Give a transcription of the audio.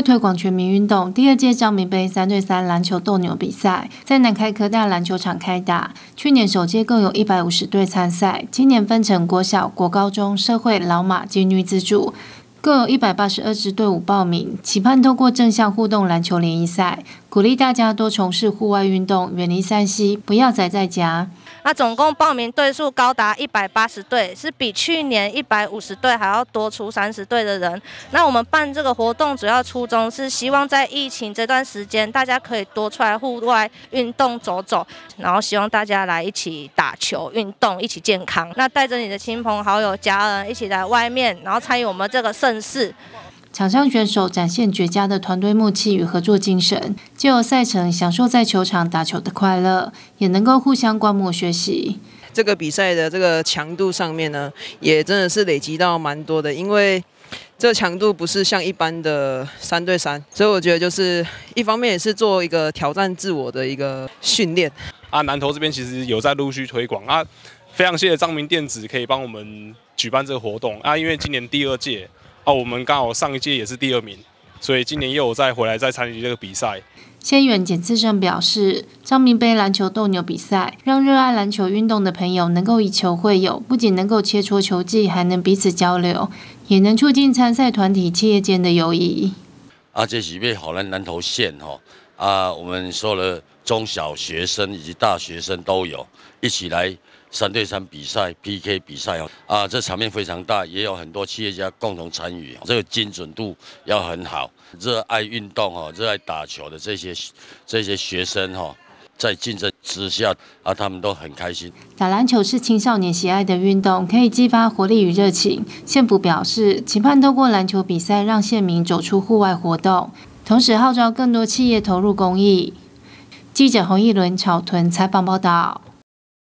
推广全民运动，第2届彰明杯3对3篮球斗牛比赛在南开科大篮球场开打。去年首届共有150队参赛，今年分成国小、国高中、社会、老马及女子组，各有182支队伍报名，期盼透过正向互动篮球联谊赛，鼓励大家多从事户外运动，远离3C，不要宅在家。 那总共报名队数高达180队，是比去年150队还要多出30队的人。那我们办这个活动主要初衷是希望在疫情这段时间，大家可以多出来户外运动走走，然后希望大家来一起打球运动，一起健康。那带着你的亲朋好友、家人一起来外面，然后参与我们这个盛事。 场上选手展现绝佳的团队默契与合作精神，藉由赛程享受在球场打球的快乐，也能够互相观摩学习。 这个比赛的这个强度上面呢，也真的是累积到蛮多的，因为这个强度不是像一般的3对3，所以我觉得就是一方面也是做一个挑战自我的一个训练。 南投这边其实有在陆续推广非常谢谢彰明电子可以帮我们举办这个活动因为今年第2届。我们刚好上一届也是第2名，所以今年又有再回来再参与这个比赛。 县议员简次胜表示，彰明杯篮球斗牛比赛让热爱篮球运动的朋友能够以球会友，不仅能够切磋球技，还能彼此交流，也能促进参赛团体企业间的友谊。 这是要让咱南投县我们所有的中小学生以及大学生都有一起来3对3比赛 PK 比赛这场面非常大，也有很多企业家共同参与，这个精准度要很好。热爱运动热爱打球的这些学生在竞争之下他们都很开心。 打篮球是青少年喜爱的运动，可以激发活力与热情。县府表示，期盼透过篮球比赛让县民走出户外活动，同时号召更多企业投入公益。记者洪义伦草屯采访报道。